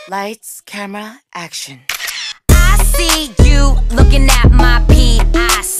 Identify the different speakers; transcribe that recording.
Speaker 1: Lights, camera, action.
Speaker 2: I see you looking at my PIC.